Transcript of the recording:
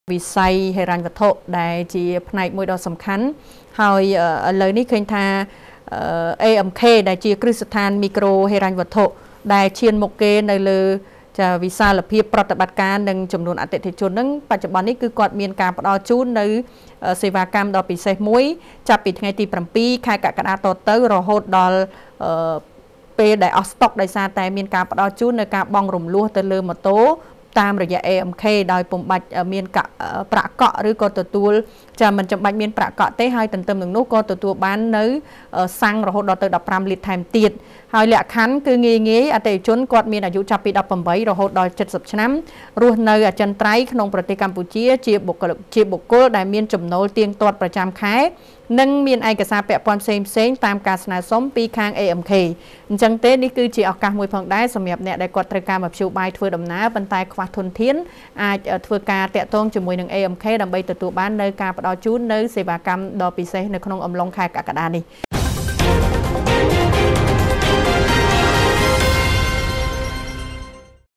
វិស័យហិរញ្ញវត្ថុដែលជាផ្នែកមួយដ៏សំខាន់ហើយឥឡូវនេះឃើញថា AMK ដែលជាគ្រឹះស្ថានមីក្រូហិរញ្ញវត្ថុដែលឈានមុខគេនៅលើវិសាលភាពប្រតិបត្តិការនិងចំនួនអតិថិជននឹងបច្ចុប្បន្ននេះគឺគាត់មានការផ្ដល់ជូននៅសេវាកម្មដ៏ពិសេសមួយចាប់ពីថ្ងៃទី 7 ខែកក្កដាតទៅរហូតដល់ពេលដែលអស់ស្តុកដោយសារតែមានការផ្ដល់ជូននៅការបង់រំលោះទៅលើម៉ូតូតាមរយៈ AMK ដោយពុំបាច់មានប្រាក់កក់ឬក៏ទទួលមិនចាំបាច់មានប្រាក់កក់ទេហើយទន្ទឹមនឹងនោះក៏ទទួលបាននៅសាំងរហូតដល់ទៅ 15 លីត្រថែមទៀតហើយលក្ខខណ្ឌគឺងាយអតិថិជនគាត់មានអាយុចាប់ពី 18 រហូតដល់ 70 ឆ្នាំរស់នៅអចិន្ត្រៃយ៍ក្នុងប្រទេសកម្ពុជាជាបុគ្គលដែលមានចំណូលទៀងទាត់ប្រចាំខែនិងមានឯកសារពាក់ព័ន្ធផ្សេងៗតាមការស្នើសុំពីខាង AMK អញ្ចឹងទេនេះគឺជាឱកាសមួយផងដែរសម្រាប់អ្នកដែលគាត់ត្រូវការមធ្យោបាយធ្វើដំណើរប៉ុន្តែខ្វះធនធានអាចធ្វើការតាក់ទងជាមួយនឹង AMK ដើម្បីទទួលបាននៅការផ្ដល់ជូននៅសេវាកម្មដ៏ពិសេសនៅក្នុងអំឡុងខែកក្កដានេះ